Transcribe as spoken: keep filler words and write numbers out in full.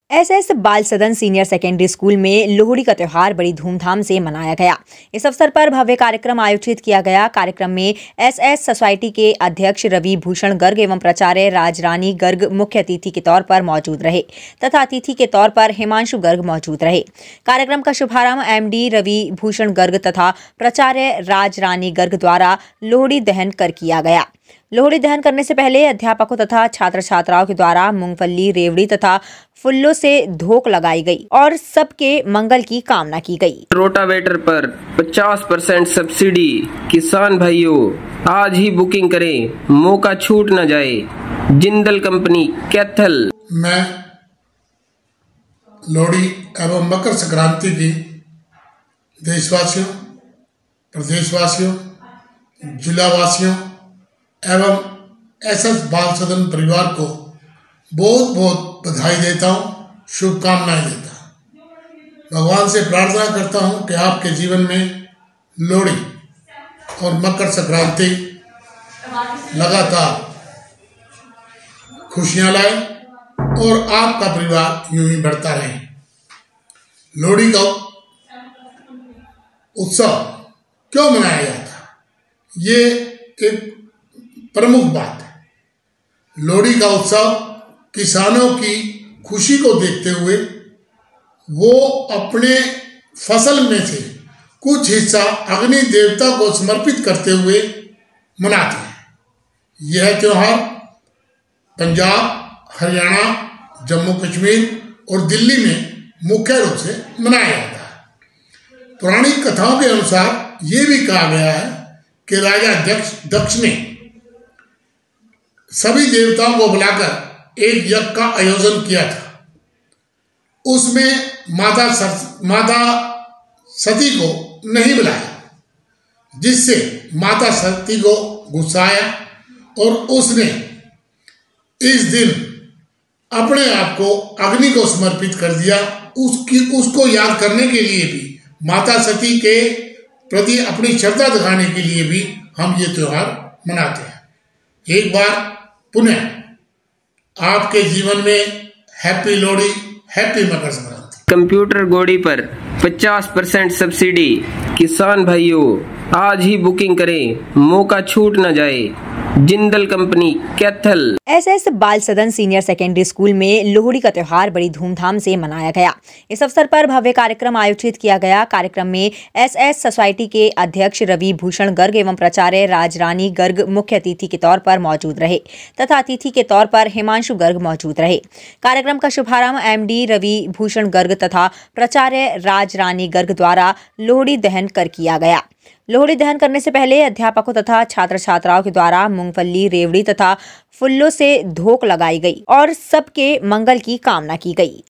S S Bal Sadan senior secondary school में लोहड़ी का त्यौहार बड़ी धूमधाम से मनाया गया। इस अवसर पर भव्य कार्यक्रम आयोजित किया गया। कार्यक्रम में एस एस सोसाइटी के अध्यक्ष रवि भूषण गर्ग एवं प्राचार्य राजरानी गर्ग मुख्य अतिथि के तौर पर मौजूद रहे तथा अतिथि के तौर पर हिमांशु गर्ग मौजूद रहे। कार्यक्रम का शुभारंभ एम डी रवि भूषण गर्ग तथा प्राचार्य राजरानी गर्ग द्वारा लोहड़ी दहन कर किया गया। लोहड़ी दहन करने से पहले अध्यापकों तथा छात्र छात्राओं के द्वारा मूंगफली, रेवड़ी तथा फुल्लों से धोक लगाई गई और सबके मंगल की कामना की गई। रोटावेटर पर पचास परसेंट सब्सिडी, किसान भाइयों आज ही बुकिंग करें, मौका छूट न जाए। जिंदल कंपनी, कैथल। मैं लोहड़ी एवं मकर संक्रांति की देशवासियों, प्रदेशवासियों, जिलावासियों एवं एस एस बाल सदन परिवार को बहुत बहुत बधाई देता हूँ, शुभकामनाएं देता हूँ। भगवान से प्रार्थना करता हूँ कि आपके जीवन में लोहड़ी और मकर संक्रांति लगातार खुशियां लाए और आपका परिवार यूं ही बढ़ता रहे। लोहड़ी का उत्सव क्यों मनाया जाता, ये एक प्रमुख बात है। लोहड़ी का उत्सव किसानों की खुशी को देखते हुए वो अपने फसल में से कुछ हिस्सा अग्नि देवता को समर्पित करते हुए मनाते हैं। यह त्योहार पंजाब, हरियाणा, जम्मू कश्मीर और दिल्ली में मुख्य रूप से मनाया जाता है। पुरानी कथाओं के अनुसार ये भी कहा गया है कि राजा दक्ष दक्ष ने सभी देवताओं को बुलाकर एक यज्ञ का आयोजन किया था। उसमें माता सत, माता सती को नहीं बुलाया, जिससे माता सती को गुस्सा आया और उसने इस दिन अपने आप को अग्नि को समर्पित कर दिया। उसकी उसको याद करने के लिए भी, माता सती के प्रति अपनी श्रद्धा दिखाने के लिए भी हम ये त्योहार मनाते हैं। एक बार पुनः आपके जीवन में happy Lohri, happy Makar Sankranti. Computer गोड़ी पर पचास परसेंट सब्सिडी, किसान भाइयों आज ही बुकिंग करें, मौका छूट न जाए। Jindal company, Kaithal. S S Bal Sadan senior secondary school में लोहड़ी का त्यौहार बड़ी धूमधाम से मनाया गया। इस अवसर पर भव्य कार्यक्रम आयोजित किया गया। कार्यक्रम में एस एस सोसाइटी के अध्यक्ष रवि भूषण गर्ग एवं प्राचार्य राजरानी गर्ग मुख्य अतिथि के तौर पर मौजूद रहे तथा अतिथि के तौर पर हिमांशु गर्ग मौजूद रहे। कार्यक्रम का शुभारंभ एम डी रवि भूषण गर्ग तथा प्राचार्य राजरानी गर्ग द्वारा लोहड़ी दहन कर किया गया। लोहड़ी दहन करने से पहले अध्यापकों तथा छात्र छात्राओं के द्वारा मूंगफली, रेवड़ी तथा फुल्लों से धोक लगाई गई और सबके मंगल की कामना की गई।